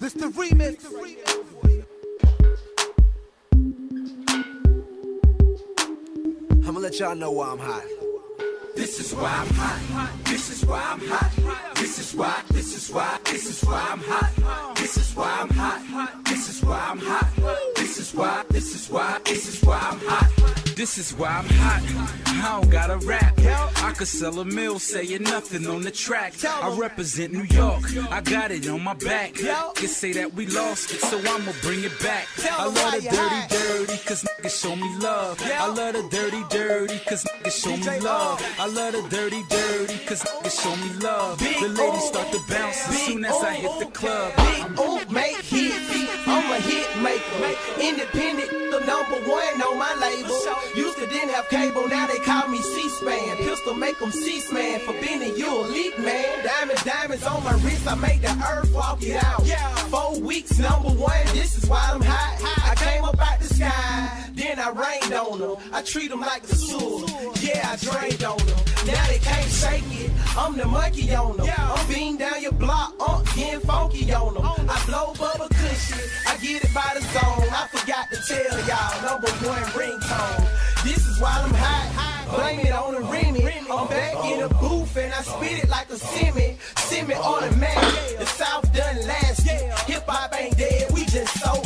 It's the remix. I'ma let y'all know why I'm hot. This is why I'm hot. This is why I'm hot. This is why I'm hot. This is why I'm hot. This is why I'm hot. This is why I'm hot. This is why I'm hot. I don't gotta rap. I could sell a mill saying nothing on the track. I represent New York. I got it on my back. Can say that we lost it, so I'ma bring it back. I love the dirty, cause niggas show me love. I love the dirty, cause niggas show me love. I love the dirty, cause niggas show me love. The ladies start to bounce as soon as I hit the club. Big Oop make hits, I'm a hit maker. Independent, the #1 on my label. Used to didn't have cable, now they call me C-SPAN. Pistol make them C-SPAN. For being you a leak man. Diamonds on my wrist, I make the earth walk it out. 4 weeks, #1, this is why I'm hot. I came up out the sky, then I rained on them. I treat them like the sewer, yeah, I drained on them. Now they can't shake it, I'm the monkey on them. I'm beating down your block, getting funky on them. I blow bubble cushion, I get it by the zone. I forgot to tell y'all, #1 ringtone. This is why I'm hot, blame it on the Remy. I'm back in the booth and I spit it like a semi automatic. The South done lasted, hip hop ain't dead, we just so